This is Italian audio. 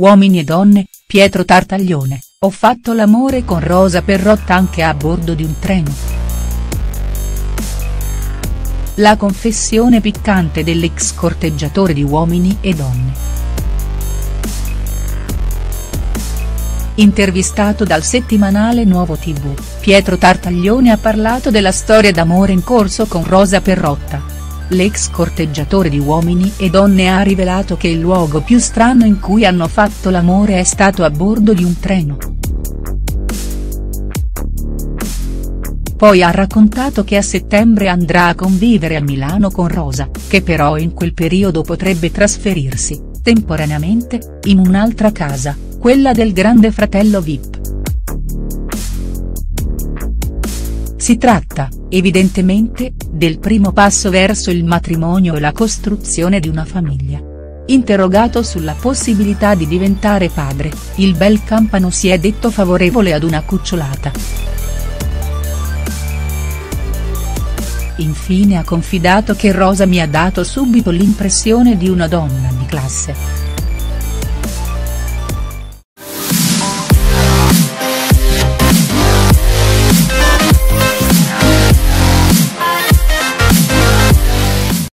Uomini e donne, Pietro Tartaglione, ho fatto l'amore con Rosa Perrotta anche a bordo di un treno. La confessione piccante dell'ex corteggiatore di Uomini e donne. Intervistato dal settimanale Nuovo TV, Pietro Tartaglione ha parlato della storia d'amore in corso con Rosa Perrotta. L'ex corteggiatore di Uomini e donne ha rivelato che il luogo più strano in cui hanno fatto l'amore è stato a bordo di un treno. Poi ha raccontato che a settembre andrà a convivere a Milano con Rosa, che però in quel periodo potrebbe trasferirsi, temporaneamente, in un'altra casa, quella del Grande Fratello VIP. Si tratta, evidentemente, del primo passo verso il matrimonio e la costruzione di una famiglia. Interrogato sulla possibilità di diventare padre, il bel campano si è detto favorevole ad una cucciolata. Infine ha confidato che Rosa mi ha dato subito l'impressione di una donna di classe.